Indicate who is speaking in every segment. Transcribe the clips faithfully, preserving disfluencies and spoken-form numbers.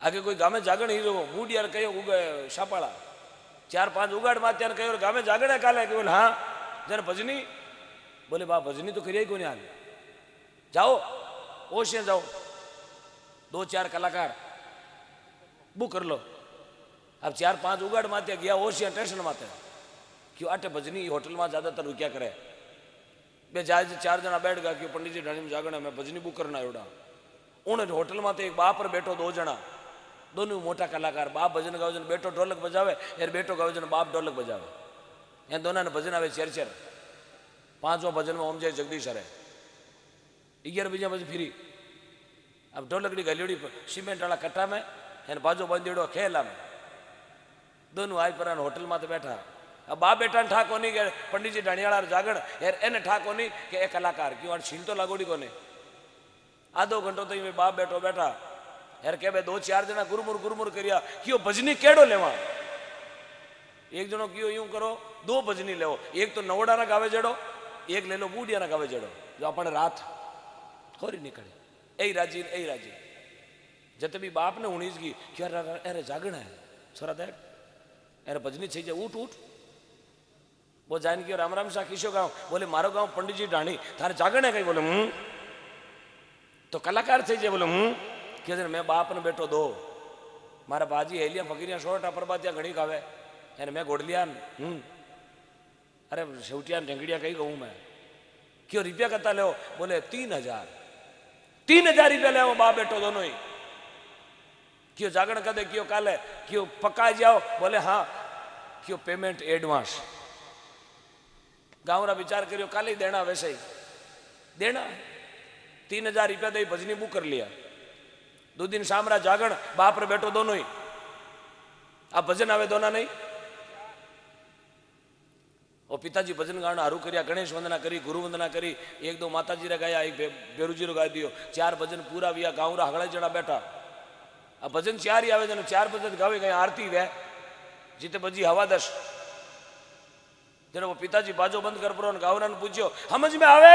Speaker 1: आगे कोई गामे जागण हीरो मूड यार कहो उगे शापाड़ा चार पांच उगाड़ मात यार कहो गामे जागण है काले बोले हाँ जन भजनी बोले बा भजनी तो करिए को नहीं हाल जाओ ओशिया जाओ दो चार कलाकार बुक कर लो अब चार पांच उगाड़ माते गया ओशिया स्टेशन माते क्यों आटे भजनी होटल में ज्यादातर रुकिया करे बे जाए चार जना बैठ गया क्यों पंडित जी ढाणी में जागण मैं भजनी बुक करना एवड़ा उन होटल में एक बाप पर बैठो दो जना दोनों मोटा कलाकार बाप भजन गावे जन बेटो ढोलक बजावे यार बेटो गावे जन बाप ढोलक बजावे यहाँ दोनों ने भजन आवे चेर चेर पांचवा भजन में ओम जय जगदीश हरे ग्यारह बजे बजे फिरी अब ढोलकड़ी गलियोड़ी सीमेंट वाला कट्टा में यानी बाजो बंदेड़ो खेला में दोनों आज पर होटल में तो बैठा अब बाप बेटा ने ठा कोनी के पंडित जी ढाणियाला जागण यार एने ठा कोनी के एक कलाकार क्यों छील तो लागोड़ी कोने आधो घंटो तो बाप बैठो बैठा यार के दो चार जना गुरमुर गुरमुर करिया क्यों भजनी केड़ो लेवा एक जनो क्यों यूं करो दो भजनी लेवो एक तो नवड़ा ना गावे जड़ो एक ले लो बूढ़िया ना गावे जड़ो जो अपने रात खोरी निकले ए राजी ए राजी जब भी बाप ने उन्नीस की क्या अरे जागना है छोरा देख अरे भजनी छे उठ उठ वो जान की राम राम शाह किशो गाँव बोले मारो गाँव पंडित जी ढाणी थारे जागण है कहीं बोले हूँ तो कलाकार थे जे बोले हूँ क्या मैं बाप ने बेटो दो मारा बाजी हेलिया फकीरिया शोटा परबातिया घड़ी खावे यानी मैं गोडलिया हूँ अरे शेवटिया ढंगड़िया कही कहूँ मैं क्यों रुपया करता ले बोले तीन हजार तीन हजार रुपया ले बाप बेटो दोनों ही क्यों जागरण कर दे क्यों काले क्यों पक्का जाओ बोले हाँ क्यों पेमेंट एडवांस गाँव विचार करियो काले ही देना वैसे ही देना तीन हजार रुपया दे भजनी बुक कर लिया दो दिन शामरा जागण बाप रे बेटो दोनों ही आप भजन आवे दोना नहीं और पिताजी भजन गाना हरू करिया गणेश वंदना करी गुरु वंदना करी एक दो माताजी रे गाया एक बेरूजी रो गा दियो चार भजन पूरा विया गाँव रा हगड़ा जड़ा बैठा अब भजन चार ही आवे जन चार भजन गावे गए आरती वे जीते बजी हवा दस जरा वो पिताजी बाजो बंद कर परो गावरा ने पूछ्यो समझ में आवे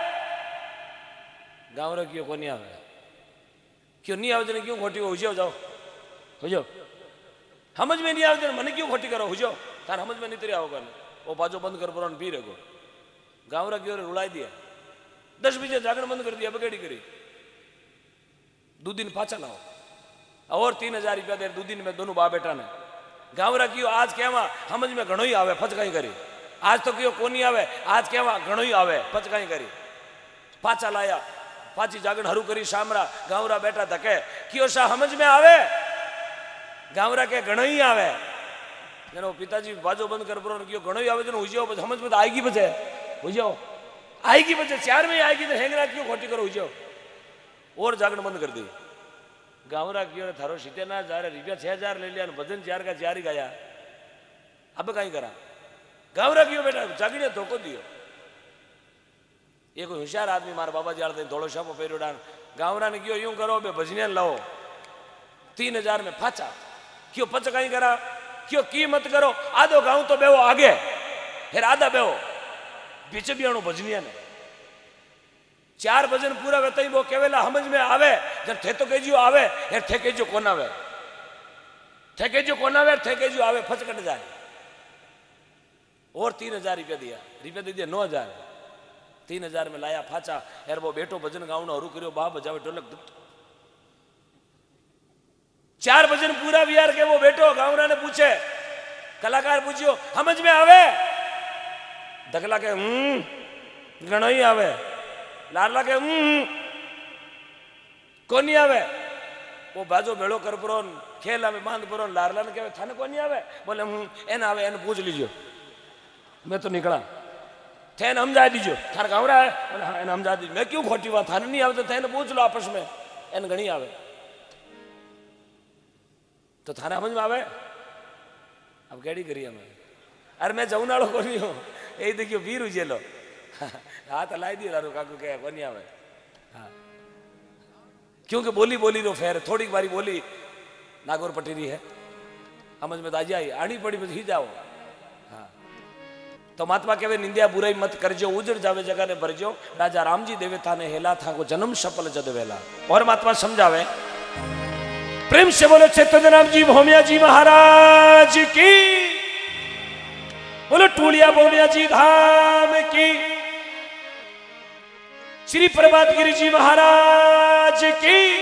Speaker 1: गाँव क्यों को नहीं आवे क्यों नहीं आवे क्यों खोटी हो जाओ जाओ हो जाओ समझ में नहीं आवे मैंने क्यों खोटी करो हो जाओ तार समझ में नहीं तेरे आओगे वो बाजो बंद कर परो पी रहो गाँव क्यों रुलाई दिया दस बजे जागरण बंद कर दिया बगेड़ी करी दो दिन पाचा लाओ और तीन हजार रुपया दे दो दिन में दोनों बा बेटा ने गाँव क्यों आज कहवा समझ में घणो ही आवे फचकाई करी आज तो क्यों कोनी आवे आज कहवा घणो ही आवे फचकाई करी पाचा लाया पाची जागरण हरू करी शामरा गाँवरा बैठा धके क्यों सा समझ में आवे गाँवरा के घणो ही आवे जनो पिताजी बाजो बंद कर परो क्यों घणो ही आवे जनो हुई जाओ समझ में तो आएगी बचे हुई जाओ आएगी बचे चार में आएगी तो हेंगरा क्यों खोटी करो हुई जाओ और जागरण बंद कर दी गाँवरा क्यों थारो सीते ना जा रहे रुपया छह हजार ले लिया भजन चार का चार ही गाया अब कहीं करा गाँवरा क्यों बेटा जागीने धोखो दियो एक होशियार आदमी मारा बाबा जी आते धोलो शापो फेरोड़ा गाँवरा ने क्यों यूं करो बे भजनिया लाओ तीन हजार में फाचा क्यों पच कहीं करा क्यों की मत करो आधो गाँव तो बेहो आगे फिर आधा बेहो पीछे भी आणु भजनिया ने चार भजन पूरा वे वो केवेला समझ में आवे जब थे तो केजू आवे यार थे केजू कोन आवे थे केजू कोन आवे थे केजू आवे फचकट जाए और तीन हजार रुपया दिया रुपया दे दिया नौ हजार तीन हजार में लाया फाचा यार वो बेटो भजन गाँव हरू करो बा बजावे ढोलक चार भजन पूरा भी यार के वो बेटो गाँवरा ने पूछे कलाकार पूछियो समझ में आवे दखला के हम्म घणो ही आवे लाडला के हम्म कोनी आवे वो बाजो भेड़ो कर परो खेल आवे बांध परो लाडला ने कहे थाने कोनी आवे बोले हूँ एन आवे एन पूछ लीजियो मैं तो निकला थे समझा दीजियो थार गाँवरा है बोले हाँ एन समझा दीजिए मैं क्यों खोटी बात थाने नहीं आवे तो थे पूछ लो आपस में एन घनी आवे तो थाने समझ में आवे अब केड़ी करिए मैं अरे मैं जाऊँ नाड़ो कोनी हूँ यही देखियो वीर उजे लो हाथ हलाई दियो लारू काकू कहे कोनी आवे हाँ क्योंकि बोली बोली रो फेर थोड़ी बारी बोली नागौर पटेरी है समझ में तो आ जाए आनी पड़ी बस ही जाओ हाँ तो महात्मा कहे निंदिया बुराई मत करजो उजड़ जावे जगह ने भरजो राजा रामजी देवे था ने हेला था को जन्म सफल जद वेला और महात्मा समझावे प्रेम से बोलो चैतन्य राम जी भोमिया जी महाराज की, बोलो टूलिया भोमिया जी धाम की, श्री प्रभात गिरी जी महाराज की।